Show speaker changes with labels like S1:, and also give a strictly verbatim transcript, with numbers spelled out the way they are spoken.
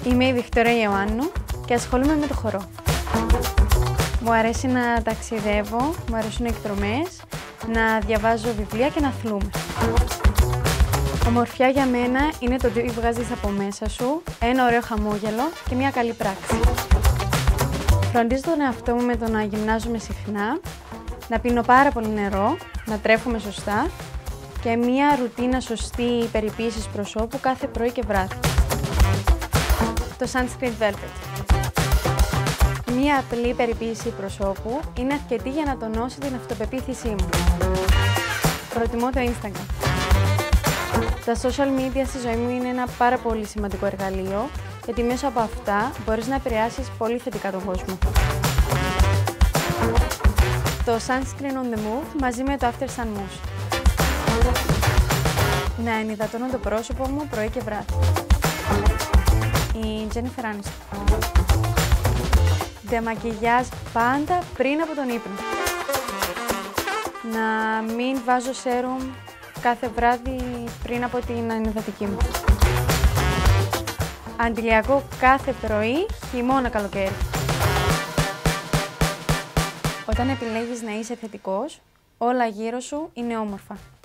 S1: Είμαι η Βικτόρια Ιωάννου και ασχολούμαι με το χορό. Μου αρέσει να ταξιδεύω, μου αρέσουν οι εκδρομές, να διαβάζω βιβλία και να αθλούμε. Ομορφιά για μένα είναι το τι βγάζεις από μέσα σου, ένα ωραίο χαμόγελο και μια καλή πράξη. Φροντίζω τον εαυτό μου με το να γυμνάζομαι συχνά, να πίνω πάρα πολύ νερό, να τρέφομαι σωστά και μια ρουτίνα σωστή περιποίησης προσώπου κάθε πρωί και βράδυ. Το Sunscreen Velvet. Μία απλή περιποίηση προσώπου είναι αρκετή για να τονώσει την αυτοπεποίθησή μου. Προτιμώ το Instagram. Τα social media στη ζωή μου είναι ένα πάρα πολύ σημαντικό εργαλείο, γιατί μέσω από αυτά μπορείς να επηρεάσεις πολύ θετικά τον κόσμο. Το Sunscreen on the Move μαζί με το After Sun Mousse. Να ενυδατώνω το πρόσωπο μου πρωί και βράδυ. Η Jennifer Aniston. Ντεμακιγιάζ πάντα πριν από τον ύπνο. Να μην βάζω σέρουμ κάθε βράδυ πριν από την ανυδατική μου. Αντιλιακό κάθε πρωί, χειμώνα καλοκαίρι. Όταν επιλέγεις να είσαι θετικός, όλα γύρω σου είναι όμορφα.